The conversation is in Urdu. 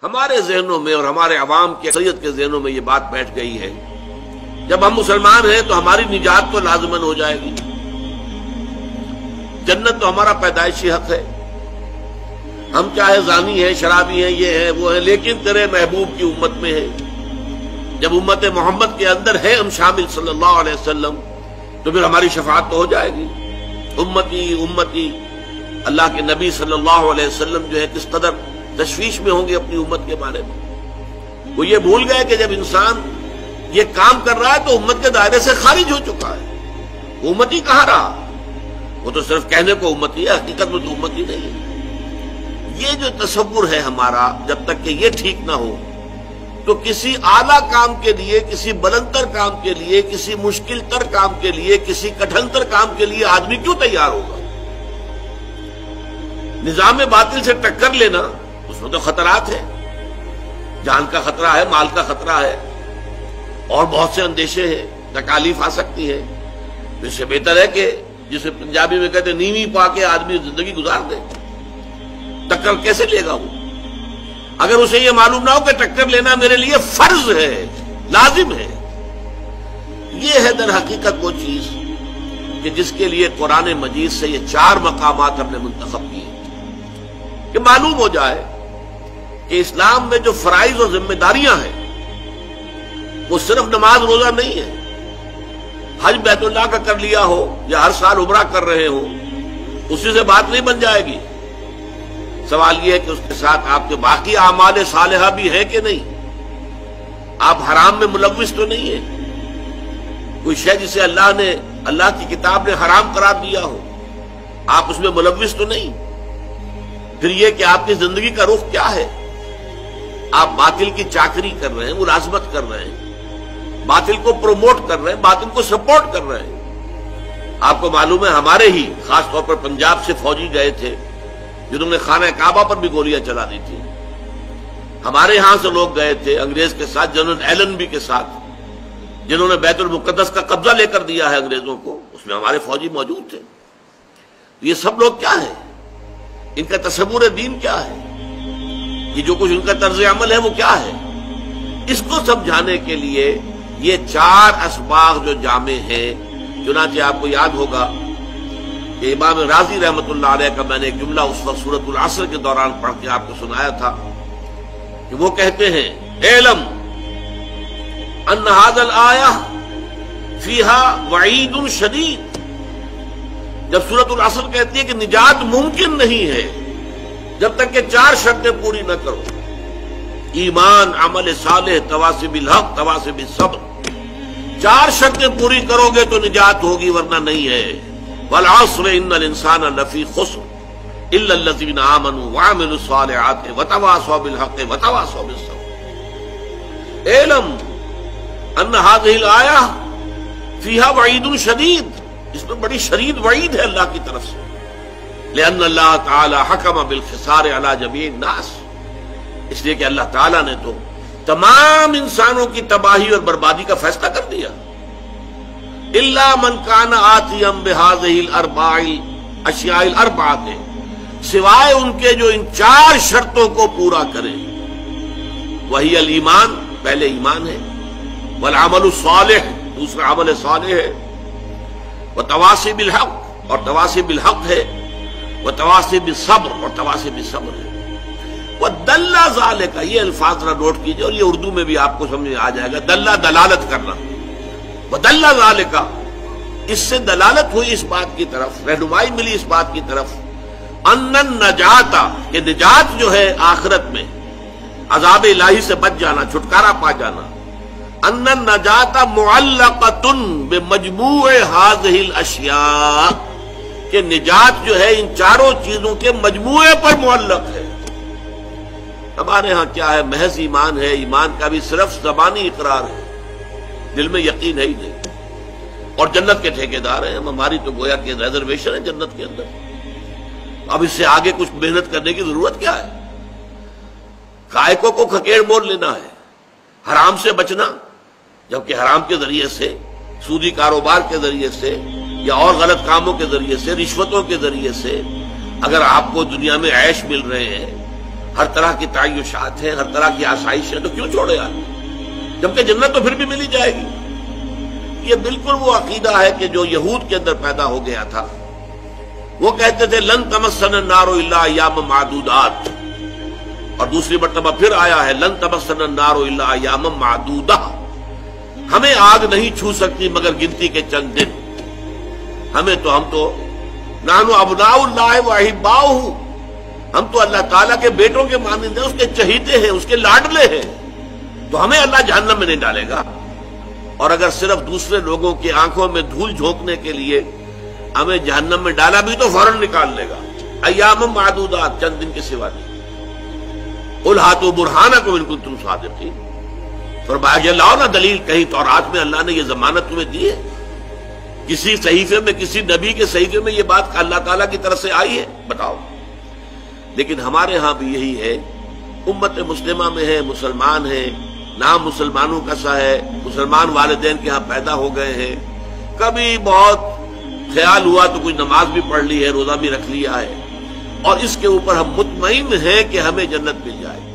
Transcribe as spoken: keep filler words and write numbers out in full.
ہمارے ذہنوں میں اور ہمارے عوام کے اکثریت کے ذہنوں میں یہ بات بیٹھ گئی ہے، جب ہم مسلمان ہیں تو ہماری نجات تو لازماً ہو جائے گی، جنت تو ہمارا پیدائشی حق ہے، ہم چاہے زانی ہیں، شرابی ہیں، یہ ہیں وہ ہیں، لیکن تیرے محبوب کی امت میں ہیں۔ جب امت محمد کے اندر ہے ہم شامل صلی اللہ علیہ وسلم، تو پھر ہماری شفاعت تو ہو جائے گی۔ امتی امتی اللہ کے نبی صلی اللہ علیہ وسلم جو ہے کس قدر تشویش میں ہوں گے اپنی امت کے بارے میں۔ وہ یہ بھول گئے کہ جب انسان یہ کام کر رہا ہے تو امت کے دائرے سے خارج ہو چکا ہے، وہ امتی کہاں رہا؟ وہ تو صرف کہنے کو امتی ہے، حقیقت میں تو امتی نہیں ہے۔ یہ جو تصور ہے ہمارا، جب تک کہ یہ ٹھیک نہ ہو تو کسی اعلیٰ کام کے لیے، کسی بلندتر کام کے لیے، کسی مشکل تر کام کے لیے، کسی کٹھن تر کام کے لیے آدمی کیوں تیار ہوگا؟ نظام باطل سے ٹکر لینا، اس میں تو خطرات ہیں، جان کا خطرہ ہے، مال کا خطرہ ہے، اور بہت سے اندیشے ہیں، تکالیف آ سکتی ہے۔ اس سے بہتر ہے کہ جسے پنجابی میں کہتے ہیں نیوی پا کے آدمی زندگی گزار دے۔ ٹکر کیسے لے گا وہ اگر اسے یہ معلوم نہ ہو کہ ٹکر لینا میرے لیے فرض ہے، لازم ہے؟ یہ ہے در حقیقت وہ چیز کہ جس کے لیے قرآن مجید سے یہ چار مقامات ہم نے منتخب کیے، کہ معلوم ہو جائے کہ اسلام میں جو فرائض اور ذمہ داریاں ہیں وہ صرف نماز روزہ نہیں ہے۔ حج بیت اللہ کا کر لیا ہو یا ہر سال عمرہ کر رہے ہو، اسی سے بات نہیں بن جائے گی۔ سوال یہ ہے کہ اس کے ساتھ آپ کے باقی اعمال صالحہ بھی ہیں کہ نہیں؟ آپ حرام میں ملوث تو نہیں ہیں؟ کوئی شے جسے اللہ نے، اللہ کی کتاب نے حرام قرار دیا ہو، آپ اس میں ملوث تو نہیں؟ پھر یہ کہ آپ کی زندگی کا رخ کیا ہے؟ آپ باطل کی چاکری کر رہے ہیں، ملازمت کر رہے ہیں، باطل کو پروموٹ کر رہے ہیں، باطل کو سپورٹ کر رہے ہیں۔ آپ کو معلوم ہے ہمارے ہی خاص طور پر پنجاب سے فوجی گئے تھے جنہوں نے خانہ کعبہ پر بھی گولیاں چلا دی تھی۔ ہمارے ہاں سے لوگ گئے تھے انگریز کے ساتھ، جنرل ایلنبی کے ساتھ، جنہوں نے بیت المقدس کا قبضہ لے کر دیا ہے انگریزوں کو، اس میں ہمارے فوجی موجود تھے۔ یہ سب لوگ کیا ہیں؟ ان کا تصور دین کیا ہے؟ یہ جو کچھ ان کا طرز عمل ہے وہ کیا ہے؟ اس کو سمجھانے کے لیے یہ چار اسباق جو جامع ہیں، چنانچہ آپ کو یاد ہوگا کہ امام رازی رحمۃ اللہ علیہ کا میں نے ایک جملہ اس وقت سورۃ العصر کے دوران پڑھ کے آپ کو سنایا تھا کہ وہ کہتے ہیں اعلم ان ھذا الآیہ فیہا وعید شدید۔ جب سورۃ العصر کہتی ہے کہ نجات ممکن نہیں ہے جب تک کہ چار شرطیں پوری نہ کرو، ایمان، عمل صالح، تواصی بالحق، تواصی بالصبر، چار شرطیں پوری کرو گے تو نجات ہوگی، ورنہ نہیں ہے۔ والعصر ان الانسان لفی خسر الا الذین آمنوا وعملوا الصالحات وتواصوا بالحق وتواصوا بالصبر۔ اعلم ان هذه الآیہ فیہا وعید شدید، اس میں بڑی شدید وعید ہے اللہ کی طرف سے، لأن اللہ تعالی حکم بالخسار علی جمیع الناس، اس لیے کہ اللہ تعالیٰ نے تو تمام انسانوں کی تباہی اور بربادی کا فیصلہ کر دیا۔ الا من کان آتیا بہذہ الاربع اشیاء الاربعۃ، سوائے ان کے جو ان چار شرطوں کو پورا کرے۔ وہی الایمان، پہلے ایمان ہے، والعمل الصالح، دوسرا عمل صالح ہے، وتواصی بالحق، اور تواصی بالحق ہے، وتواصی بالصبر، اور تواصی بالصبر ہے۔ وَدَلَّ ذَلِكَ، یہ الفاظ ذرا نوٹ کیجئے اور یہ اردو میں بھی آپ کو سمجھ میں آ جائے گا۔ دلہ دلالت کرنا، وَدَلَّ ذَلِكَ، اس سے دلالت ہوئی اس بات کی طرف، رہنمائی ملی اس بات کی طرف، ان النجات، کہ نجات جو ہے آخرت میں عذاب الہی سے بچ جانا، چھٹکارا پا جانا، ان النجات معلقۃ بمجموع هذه الاشیاء، کہ نجات جو ہے ان چاروں چیزوں کے مجموعے پر معلق ہے۔ ہمارے ہاں کیا ہے؟ محض ایمان ہے، ایمان کا بھی صرف زبانی اقرار ہے، دل میں یقین ہے ہی نہیں، اور جنت کے ٹھیکیدار ہیں ہم، ہماری تو گویا کہ ریزرویشن ہے جنت کے اندر۔ اب اس سے آگے کچھ محنت کرنے کی ضرورت کیا ہے؟ کائکوں کو کھکیڑ مول لینا ہے، حرام سے بچنا، جبکہ حرام کے ذریعے سے، سودی کاروبار کے ذریعے سے، یا اور غلط کاموں کے ذریعے سے، رشوتوں کے ذریعے سے اگر آپ کو دنیا میں عیش مل رہے ہیں ہر طرح کی تعیشات ہیں، ہر طرح کی آسائش ہے، تو کیوں چھوڑے آدمی؟ جبکہ جنت تو پھر بھی ملی جائے گی۔ یہ بالکل وہ عقیدہ ہے کہ جو یہود کے اندر پیدا ہو گیا تھا۔ وہ کہتے تھے لن تمسنا النار الا ایام معدودات، اور دوسری مرتبہ پھر آیا ہے لن تمسنا النار الا ایام معدودہ، ہمیں آگ نہیں چھو سکتی مگر گنتی کے چند دن۔ ہمیں تو ہم تو نحن ابناء اللہ واحباؤہ، ہم تو اللہ تعالیٰ کے بیٹوں کے مانند ہیں، اس کے چہیتے ہیں، اس کے لاڈلے ہیں، تو ہمیں اللہ جہنم میں نہیں ڈالے گا۔ اور اگر صرف دوسرے لوگوں کی آنکھوں میں دھول جھونکنے کے لیے ہمیں جہنم میں ڈالا بھی تو فوراً نکال لے گا۔ ایام معدودات، چند دن کے سوا نہیں۔ قل ہاتوا برہانکم ان کنتم صادقین، فرمایا کہ لاؤ نا دلیل، کہیں تورات میں اللہ نے یہ ضمانت تمہیں دی ہے؟ کسی صحیفے میں، کسی نبی کے صحیفے میں یہ بات اللہ تعالیٰ کی طرف سے آئی ہے؟ بتاؤ۔ لیکن ہمارے ہاں بھی یہی ہے، امت مسلمہ میں ہے، مسلمان ہیں، نام مسلمانوں کا سا ہے، مسلمان والدین کے ہاں پیدا ہو گئے ہیں، کبھی بہت خیال ہوا تو کوئی نماز بھی پڑھ لی ہے، روزہ بھی رکھ لیا ہے، اور اس کے اوپر ہم مطمئن ہیں کہ ہمیں جنت مل جائے۔